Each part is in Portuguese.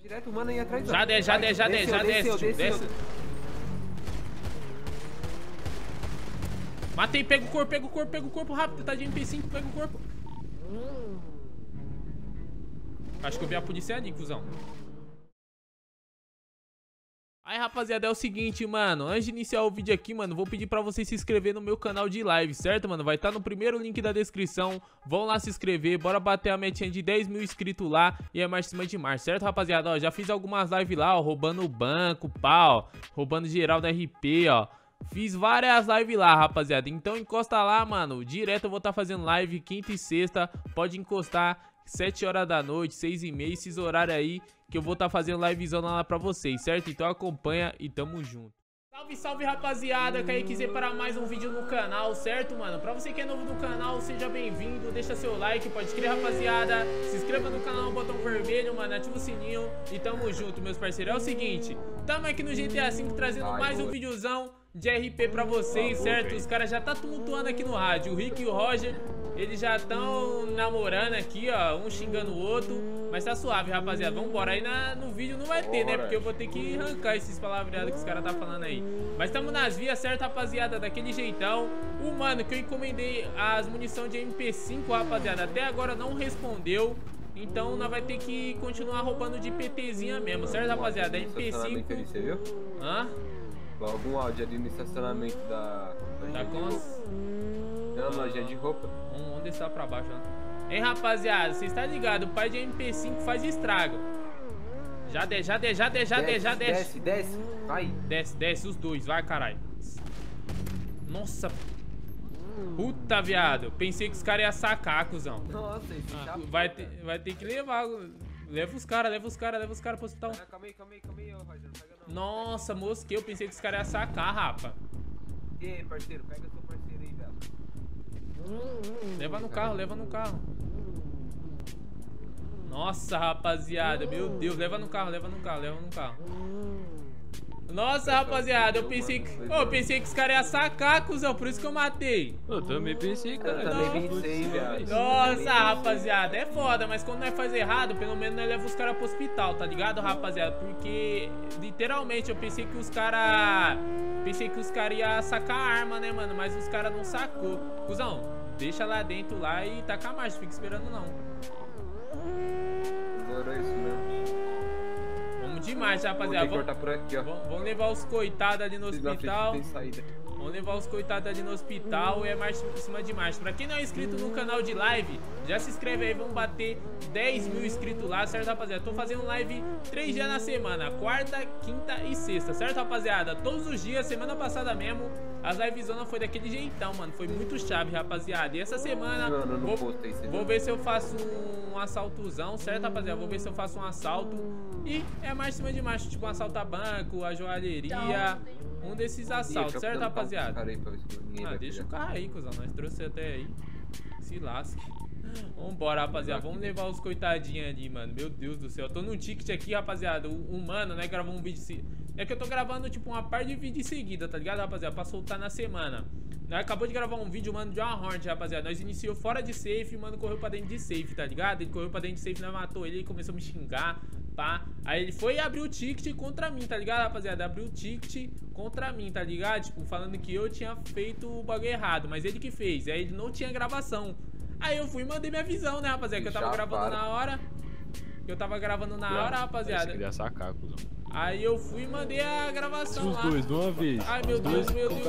Direto, mano, aí atrás. Já desce, desce. Matei, pega o corpo rápido, tá de MP5, pega o corpo. Acho que eu vi a polícia ali, cuzão. Aí, rapaziada, é o seguinte, mano. Antes de iniciar o vídeo aqui, mano, vou pedir pra vocês se inscrever no meu canal de live, certo, mano? Vai estar no primeiro link da descrição. Vão lá se inscrever, bora bater a metinha de 10 mil inscritos lá e é mais cima de março, certo, rapaziada? Ó, já fiz algumas lives lá, ó, roubando o banco, pá, ó, roubando geral da RP, ó. Fiz várias lives lá, rapaziada. Então encosta lá, mano. Direto eu vou estar fazendo live quinta e sexta. Pode encostar 7 horas da noite, 6h30, esses horários aí que eu vou estar fazendo livezão lá pra vocês, certo? Então acompanha e tamo junto. Salve, salve, rapaziada, que aí quiser para mais um vídeo no canal, certo, mano? Pra você que é novo no canal, seja bem-vindo, deixa seu like, pode crer, rapaziada. Se inscreva no canal, botão vermelho, mano, ativa o sininho e tamo junto, meus parceiros. É o seguinte, tamo aqui no GTA V trazendo mais um videozão de RP pra vocês, certo? Os caras já tá tumultuando aqui no rádio, o Rick e o Roger, eles já estão namorando aqui, ó, um xingando o outro, mas tá suave, rapaziada. Vambora, aí no vídeo não vai ter, né? Porque eu vou ter que arrancar esses palavreados que os caras tá falando aí. Mas tamo nas vias, certo, rapaziada? Daquele jeitão. O mano que eu encomendei as munição de MP5, rapaziada, até agora não respondeu. Então nós vai ter que continuar roubando de PTzinha mesmo, certo, rapaziada? MP5. Você viu? Hã? Algum áudio ali no estacionamento da Cons? Não, lojinha de roupa. Vamos descer pra baixo, né? Hein, rapaziada, vocês tá ligado? O pai de MP5 faz estrago. Já desce. Desce, vai. Desce os dois, vai, caralho. Nossa. Puta, viado. Pensei que os caras iam sacar, cuzão. Nossa, esse vai ter que levar. Leva os caras pro hospital. Calma aí, Roger, não pega não. Nossa, mosquei, eu pensei que os caras iam sacar, rapa. E aí, parceiro, pega seu parceiro aí, velho. Leva no carro. Nossa, rapaziada, meu Deus, leva no carro. Nossa, rapaziada, eu pensei que os caras iam sacar, cuzão, por isso que eu matei. Eu também pensei, cara. Eu também pensei, velho. Nossa, rapaziada, é foda, mas quando nós faz errado, pelo menos nós leva os caras pro hospital, tá ligado, rapaziada? Porque, literalmente, eu pensei que os caras iam sacar a arma, né, mano? Mas os caras não sacou. Cuzão, deixa lá dentro lá e taca a marcha, fica esperando não. Agora é isso mesmo. Vamos demais, rapaziada. Vou cortar por aqui, ó. Vamos levar os coitados ali no hospital. Vamos levar os coitados ali no hospital e é marcha em cima de marcha. Pra quem não é inscrito no canal de live, já se inscreve aí, vamos bater 10 mil inscritos lá, certo, rapaziada? Tô fazendo live 3 dias na semana, quarta, quinta e sexta, certo, rapaziada? Todos os dias, semana passada mesmo, as livezona foi daquele jeitão, mano. Foi muito chave, rapaziada. E essa semana, vou ver se eu faço um assaltozão, certo, rapaziada? Vou ver se eu faço um assalto e é marcha em cima de marcha, tipo um assalto a banco, a joalheria, um desses assaltos, certo, rapaziada? Deixa o carro aí, cuzão. Nós trouxe até aí. Se lasque. Vambora, rapaziada. Vamos levar os coitadinhos ali, mano. Meu Deus do céu. Eu tô num ticket aqui, rapaziada. O mano, né, gravou um vídeo. É que eu tô gravando, tipo, uma par de vídeo em seguida, tá ligado, rapaziada? Pra soltar na semana. Nós acabou de gravar um vídeo, mano, de uma Hornet, rapaziada. Nós iniciou fora de safe, o mano correu pra dentro de safe, tá ligado? Ele correu pra dentro de safe, nós matou ele começou a me xingar, pá. Aí ele foi abrir o ticket contra mim, tá ligado, rapaziada? Abriu o ticket contra mim, tá ligado? Tipo, falando que eu tinha feito o bagulho errado, mas ele que fez. Aí ele não tinha gravação. Aí eu fui e mandei minha visão, né, rapaziada? Que eu tava gravando na hora. Rapaziada. Você queria sacar, cuzão. Aí eu fui e mandei a gravação lá. Os dois, de uma vez. Ai, meu Deus.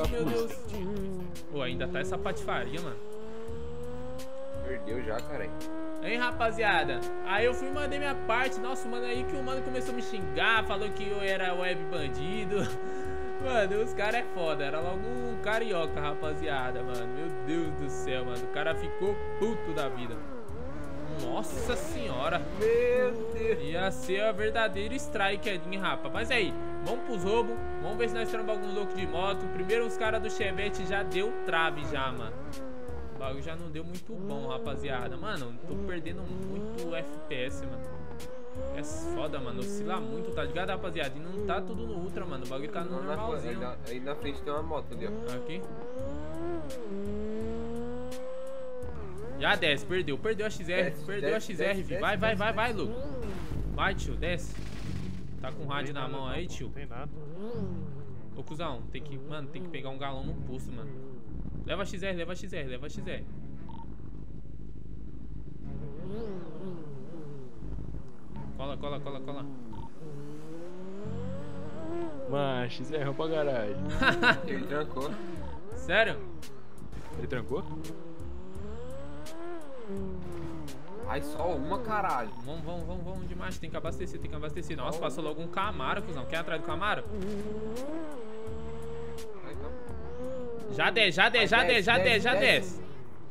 Pô, ainda tá essa patifaria, mano. Perdeu já, caralho. Hein, rapaziada? Aí eu fui e mandei minha parte. Nossa, mano, aí que o mano começou a me xingar, falou que eu era web bandido. Mano, os caras é foda. Era logo um carioca, rapaziada, mano. Meu Deus do céu, mano. O cara ficou puto da vida. Nossa senhora. Meu Deus. Ia ser a verdadeira strike ali, rapa. Mas aí, vamos pros roubos. Vamos ver se nós trombamos alguns loucos de moto. Primeiro os caras do Chevette já deu trave já, mano. O bagulho já não deu muito bom, rapaziada. Mano, tô perdendo muito FPS, mano. É foda, mano. Oscila muito, tá ligado, rapaziada? E não tá tudo no ultra, mano. O bagulho tá no normalzinho. Aí na frente tem uma moto ali, ó. Aqui. Já desce, perdeu a XR, perdeu a XR, fi. Vai, Luco. Vai, tio, desce. Tá com rádio na mão aí, tio? Não tem nada. Ô, cuzão, mano, tem que pegar um galão no pulso, mano. Leva XR, leva XR, leva XR. Cola, cola, cola, cola. Mano, XR é pra garagem. Ele trancou. Sério? Ele trancou? Ai, só uma, caralho. Vamos demais. Tem que abastecer, tem que abastecer. Nossa, passou logo um Camaro, cuzão. Quer atrás do Camaro? Ai, calma. Já desce, já desce, já desce, já desce, já desce.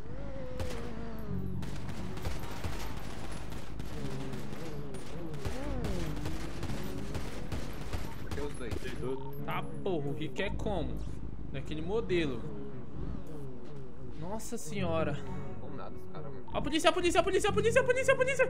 Cadê os dois? Tá, porra, o Rick é como? Daquele modelo. Nossa senhora. Não nada, os caras, mano. A polícia, a polícia, a polícia, a polícia, a polícia, a polícia.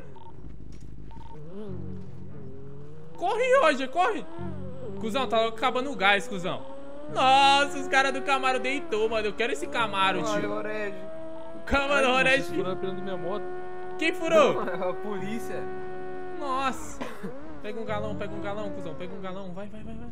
Corre, Roger, corre. Cusão, tá logo acabando o gás, cuzão. Nossa, os caras do Camaro deitou, mano. Eu quero esse Camaro, Olha, tio. Orege. Camaro, Horest. Furou a pneu da minha moto. Quem furou? A polícia. Nossa. Pega um galão, cuzão. Pega um galão. Vai, vai, vai, vai.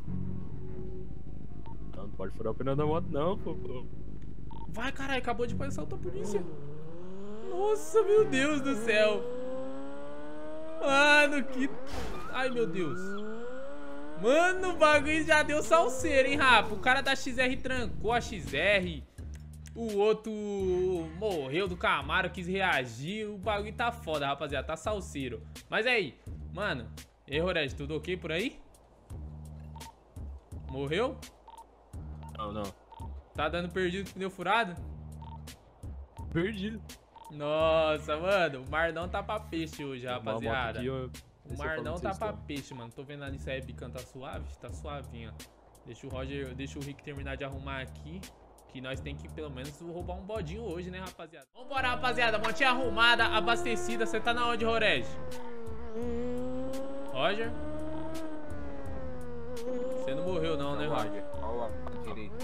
Não pode furar o pneu da moto, não, pô. Vai, caralho. Acabou de passar outra polícia. Nossa, meu Deus do céu. Mano, que... Ai, meu Deus. Mano, o bagulho já deu salseiro, hein, Rafa? O cara da XR trancou a XR. O outro morreu do Camaro, quis reagir. O bagulho tá foda, rapaziada. Tá salseiro. Mas aí, mano. E aí, Horest, tudo ok por aí? Morreu? Não, não. Tá dando perdido com pneu furado? Perdido. Nossa, mano. O mar não tá pra peixe hoje, rapaziada. Aqui, ó. O mar não tá pra peixe, mano. Tô vendo ali se a Ebican tá suave. Tá suavinha. Deixa o Rick terminar de arrumar aqui. Que nós tem que pelo menos roubar um bodinho hoje, né, rapaziada? Vambora, rapaziada. Motinha arrumada, abastecida. Você tá na onde, Horeg? Roger? Você não morreu não, né, Roger? Olha a direita.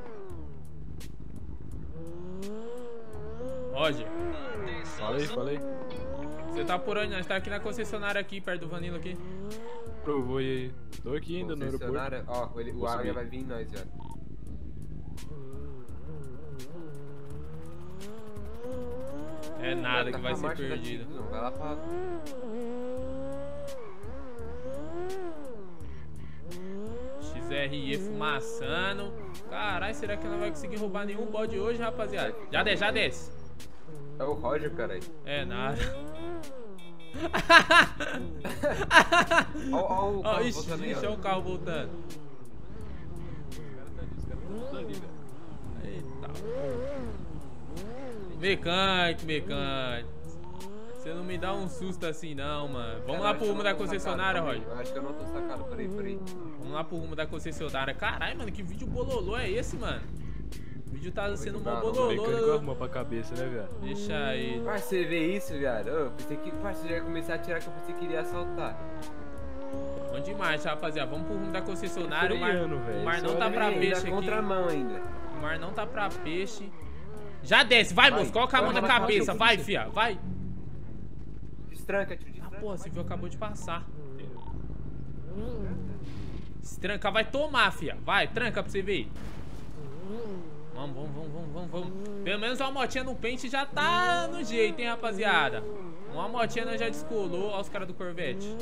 Roger, Falei. você tá por onde? Nós tá aqui na concessionária aqui, perto do Vanilla aqui. Provou aí. Tô aqui ainda no aeroporto. Concessionária. Ó, o Águia vai vir em nós, já. É nada que vai Tá com a ser marcha da perdido. Tigre, não. Vai lá pra... XRE fumaçando. Caralho, será que ela não vai conseguir roubar nenhum bode hoje, rapaziada? Já desce, já desce. É o Roger, caralho. É nada. Ó o Ó, carro ixi, voltando aí, ixi, ó. olha o carro voltando. Eita. Mecânico. Você não me dá um susto assim não, mano. Vamos lá pro rumo da concessionária, Roger. Eu acho que eu não tô sacado, peraí. Vamos lá pro rumo da concessionária. Caralho, mano, que vídeo bololô é esse, mano? O vídeo tá sendo mó O mecânico bololô. arruma pra cabeça, né, velho? Deixa aí. Mas você vê isso, viado? Eu pensei que... Você já ia começar a atirar que eu pensei que iria assaltar. Bom demais, rapaziada. Vamos pro rumo da concessionária. Freando, O velho. mar não Só tá pra Ainda peixe aqui. contramão ainda. O mar não tá pra peixe. Já desce, vai, moço. Coloca a mão na cabeça. Vai, fia. Vai. Destranca, tio. Ah, Destranca. porra, você viu, acabou de passar. Se trancar, vai tomar, fia. Vai, tranca pra você ver. Vamos. Pelo menos uma motinha no pente já tá no jeito, hein, rapaziada. Uma motinha nós já descolou. Olha os caras do Corvette.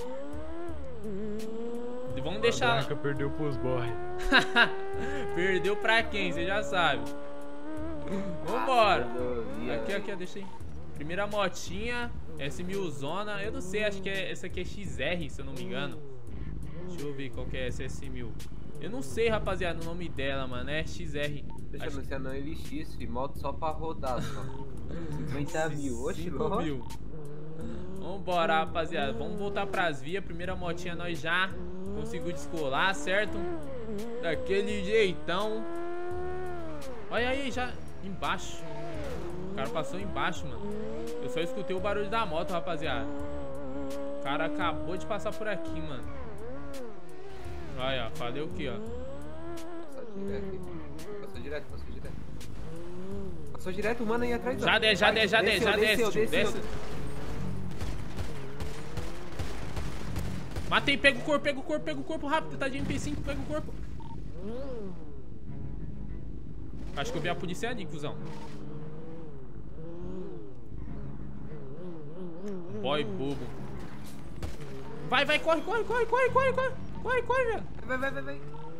Vamos deixar... A Branca perdeu pros boy. Perdeu pra quem? Você já sabe. Vambora. Rodovia. Aqui, deixa aí. Primeira motinha. S1000 Zona. Eu não sei, acho que essa aqui é XR, se eu não me engano. Deixa eu ver qual que é essa S1000. Eu não sei, rapaziada, o nome dela, mano. É XR. Deixa Acho... eu anunciar não LX, fi. Moto só pra rodar, só. 50 mil. Oxe, 5 louco. mil. Vambora, rapaziada. Vamos voltar pras vias. Primeira motinha nós já conseguimos descolar, certo? Daquele jeitão. Olha aí, já embaixo. O cara passou embaixo, mano. Eu só escutei o barulho da moto, rapaziada. O cara acabou de passar por aqui, mano. Olha, falei o que, ó. Passou direto, mano, aí atrás. Já desce, tio, desce. Matei, pega o corpo, rápido. Tá de MP5, pega o corpo. Acho que eu vi a polícia ali, cuzão. Boy bobo. Vai, corre, velho. Vai.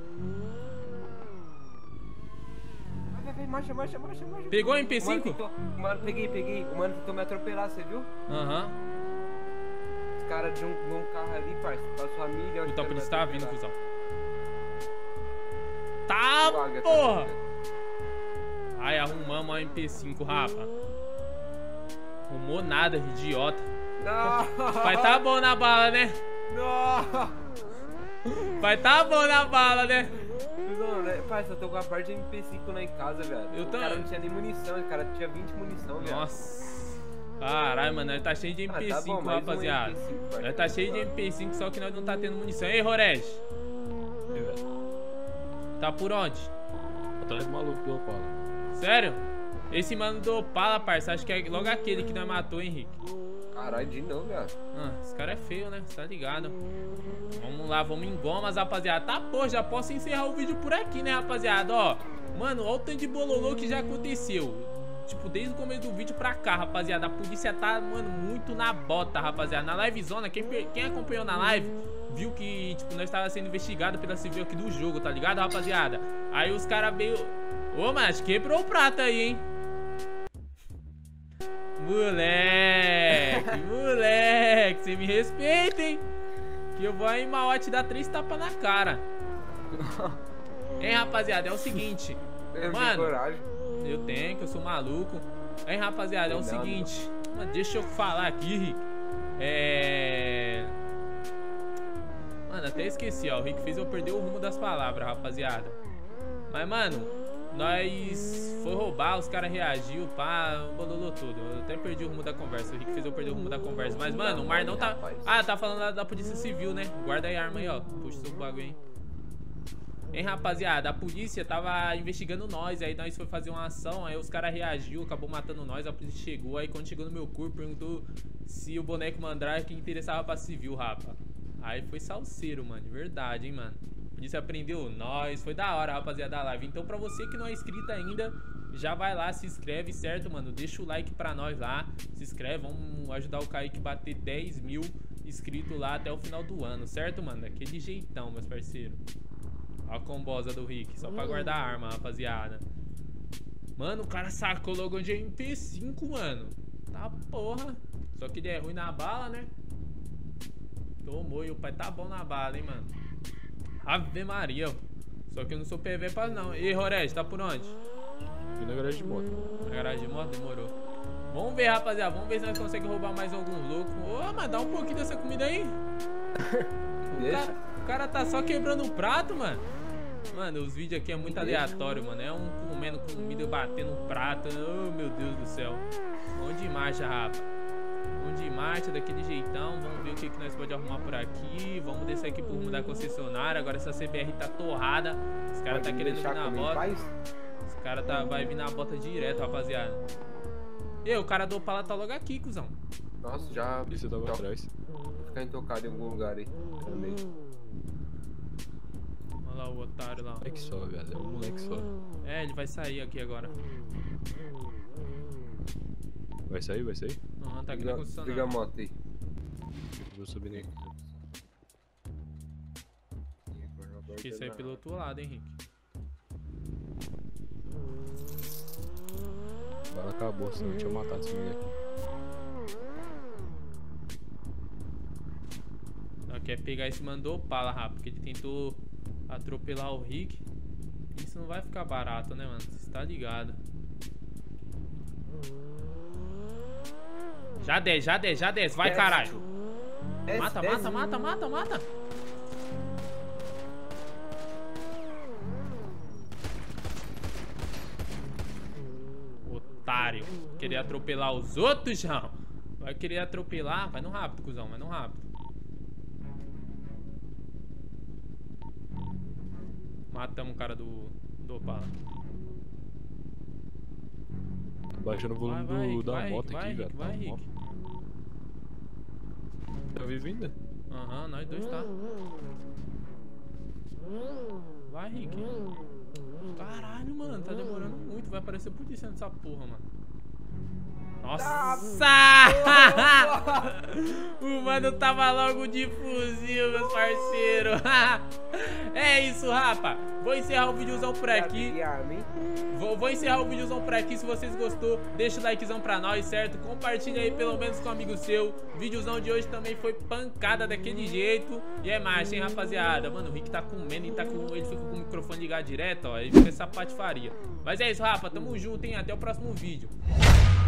Vai, marcha. Pegou o MP5? Mano, peguei. O mano tentou me atropelar, você viu? Aham. Os caras de um carro ali, parça. Com a família. Puta, a polícia tá vindo, cuzão. Tá, porra! Ai, arrumamos a MP5, rapa. Arrumou nada, idiota. Não! Vai tá bom na bala, né? Não! Vai tá bom na bala, né? Não, né? Parça, eu tô com a parte de MP5 lá em casa, velho. Eu O também. cara não tinha nem munição, o cara tinha 20 munição, velho. Nossa. Caralho, mano, nós tá cheio de MP5, tá bom, mais um rapaziada. MP5, parça. Nós tá cheio de MP5, só que nós não tá tendo munição. Ei, Rorege. Tá por onde? Atrás do maluco do Opala. Sério? Esse mano do Opala, parça, acho que é logo aquele que nós matou, Henrique. Caralho, de novo, velho. Esse cara é feio, né? Você tá ligado? Vamos lá, vamos em gomas, rapaziada. Tá, pô, já posso encerrar o vídeo por aqui, né, rapaziada? Ó, mano, ó o tanto de bololô que já aconteceu. Tipo, desde o começo do vídeo pra cá, rapaziada. A polícia tá, mano, muito na bota, rapaziada. Na livezona, quem acompanhou na live viu que, tipo, nós tava sendo investigado pela civil aqui do jogo, tá ligado, rapaziada? Aí os caras veio... Ô, mas quebrou o prato aí, hein? Moleque, você me respeita, hein? Que eu vou aí, Mauá, te dar 3 tapas na cara. Hein, rapaziada, é o seguinte. Mano, coragem. eu tenho, que eu sou maluco. Hein, rapaziada, é o seguinte. Mano, deixa eu falar aqui, Rick. Mano, até esqueci, ó. O Rick fez eu perder o rumo das palavras, rapaziada. Mas, mano, nós foi roubar, os caras reagiu, pá, bololou tudo. Eu até perdi o rumo da conversa. O Rick fez eu perder o rumo da conversa. Mas, mano, o Mar não tá... Ah, tá falando da Polícia Civil, né? Guarda aí a arma aí, ó. Puxa o bagulho aí. Hein, rapaziada, a polícia tava investigando nós, aí nós foi fazer uma ação, aí os caras reagiu, acabou matando nós, a polícia chegou, aí quando chegou no meu corpo, perguntou se o boneco Mandrake interessava pra civil, rapa. Aí foi salseiro, mano, de verdade, hein, mano. A polícia prendeu nós, foi da hora, rapaziada, da live. Então pra você que não é inscrito ainda, já vai lá, se inscreve, certo, mano? Deixa o like pra nós lá, se inscreve, vamos ajudar o Kaique a bater 10 mil inscritos lá até o final do ano, certo, mano? Daquele jeitão, meus parceiros. Ó a combosa do Rick, só pra guardar a arma, rapaziada. Mano, o cara sacou logo de MP5, mano. Tá porra. Só que ele é ruim na bala, né? Tomou, e o pai tá bom na bala, hein, mano. Ave Maria. Só que eu não sou PV pra não. E Rorege, tá por onde? Aqui na garagem de moto. Na garagem de moto? Demorou. Vamos ver, rapaziada. Vamos ver se nós conseguimos roubar mais algum louco. Ô, mas dá um pouquinho dessa comida aí. O cara tá só quebrando o prato, mano. Mano, os vídeos aqui é muito aleatório, mano. É um comendo comida, batendo um prato. Oh, meu Deus do céu. Vamos de marcha, rapa. Vamos de marcha, daquele jeitão. Vamos ver o que nós podemos arrumar por aqui. Vamos descer aqui pro rumo da concessionária. Agora essa CBR tá torrada. Os caras tá querendo vir na bota. Os caras vai vir na bota direto, rapaziada. E o cara do Opala tá logo aqui, cuzão. Nossa, já... Isso eu tava atrás. Vou ficar intocado em algum lugar aí também. Olha lá o otário lá. Moleque só, velho. É um moleque só. É, ele vai sair aqui agora. Vai sair? Vai sair? Não, tá aqui na concessionária. Liga a moto aí. Vou subir nele. Acho que isso aí é pelo outro lado, hein, Henrique. Bala acabou, senão eu tinha matado esse moleque. Ela quer pegar esse mano do Opala, rapaz, porque ele tentou atropelar o Rick. Isso não vai ficar barato, né, mano? Você tá ligado. Já desce, vai, caralho. Mata. Otário. Querer atropelar os outros, João. Vai querer atropelar. Vai no rápido, cuzão, vai no rápido. Matamos o cara do Opala. Baixando o volume da moto aqui, velho. Vai, Rick. Tá vivo ainda? Aham, nós dois tá. Vai, Rick. Caralho, mano, tá demorando muito. Vai aparecer polícia nessa porra, mano. Nossa! O mano tava logo de fuzil, meus parceiros. É isso, rapa. Vou encerrar o videozão por aqui. Vou encerrar o videozão por aqui. Se vocês gostou, deixa o likezão pra nós, certo? Compartilha aí pelo menos com um amigo seu. O videozão de hoje também foi pancada daquele jeito. E é macho, hein, rapaziada? Mano, o Rick tá comendo e ele fica com o microfone ligado direto, ó. Ele fica essa patifaria. Mas é isso, rapa. Tamo junto, hein? Até o próximo vídeo.